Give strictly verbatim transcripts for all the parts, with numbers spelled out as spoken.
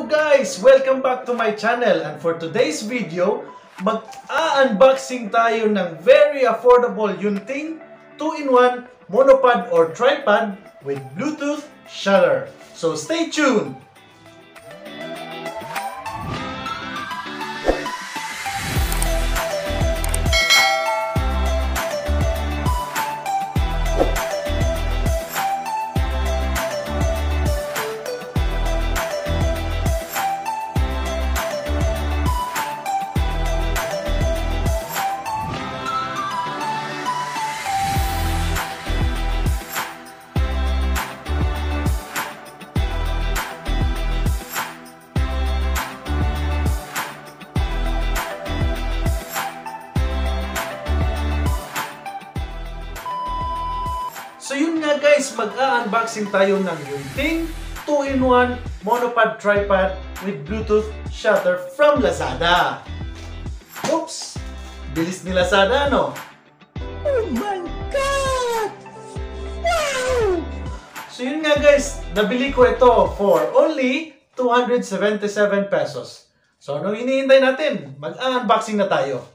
guys! Welcome back to my channel, and for today's video, mag-a-unboxing tayo ng very affordable Yunteng two in one monopod or tripod with Bluetooth shutter. So stay tuned! So yun nga guys, mag-a-unboxing tayo ng Yunteng two in one monopod tripod with Bluetooth shutter from Lazada. Oops! Bilis ni Lazada, no? Oh my God! Wow! So yun nga guys, nabili ko ito for only two hundred seventy-seven pesos. So anong hinihintay natin? Mag-a-unboxing na tayo.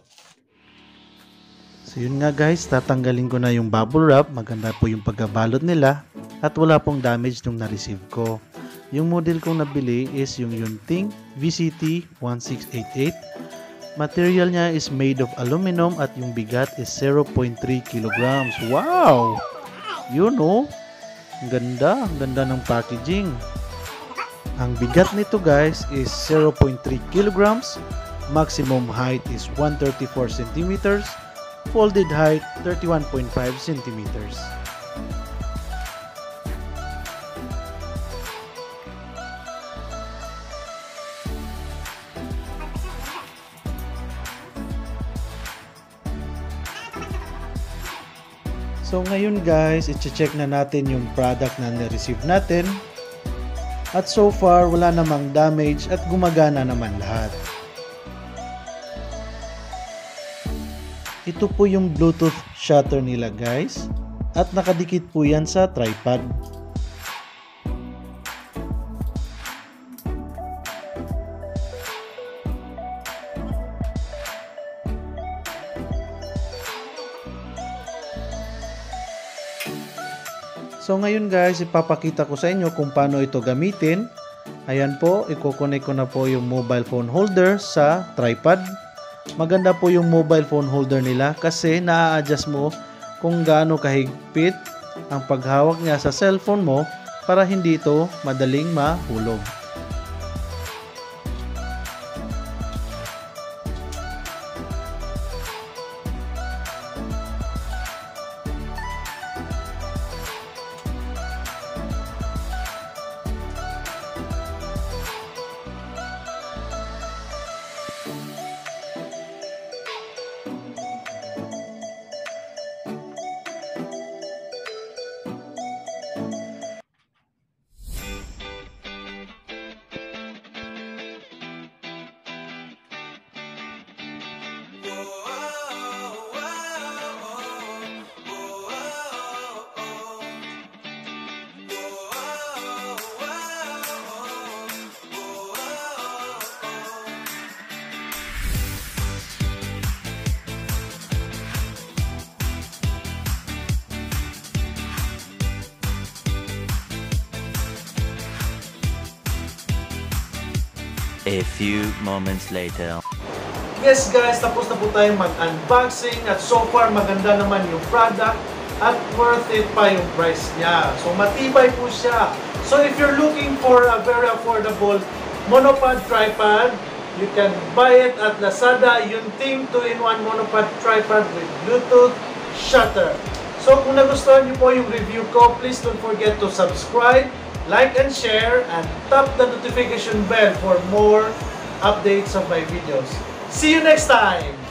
So yun nga guys, tatanggalin ko na yung bubble wrap. Maganda po yung pagkabalot nila at wala pong damage nung na-receive ko. Yung model kong nabili is yung Yunteng V C T one six eight eight. Material niya is made of aluminum at yung bigat is zero point three kilograms. Wow! You know, ang ganda, ang ganda ng packaging. Ang bigat nito guys is zero point three kilograms. Maximum height is one hundred thirty-four centimeters. Folded height thirty-one point five centimeters. So ngayon guys, i-check na natin yung product na na-receive natin. At so far, wala namang damage at gumagana naman lahat. Ito po yung Bluetooth shutter nila guys at nakadikit po yan sa tripod. So ngayon guys, ipapakita ko sa inyo kung paano ito gamitin. Ayan po, i-connect ko na po yung mobile phone holder sa tripod. Maganda po yung mobile phone holder nila kasi na-adjust mo kung gaano kahigpit ang paghawak niya sa cellphone mo para hindi ito madaling mahulog. A few moments later. Yes guys, tapos na po tayong mag-unboxing at so far maganda naman yung product at worth it pa yung price niya. So matibay po siya. So if you're looking for a very affordable monopod tripod, you can buy it at Lazada Yunteng two in one monopod tripod with Bluetooth shutter. So kung nagustuhan niyo po yung review ko, please don't forget to subscribe, like and share, and tap the notification bell for more updates of my videos. See you next time!